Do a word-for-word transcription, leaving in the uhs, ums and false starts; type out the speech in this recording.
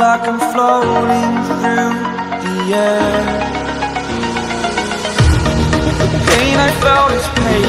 like I'm floating through the air. The pain I felt is pain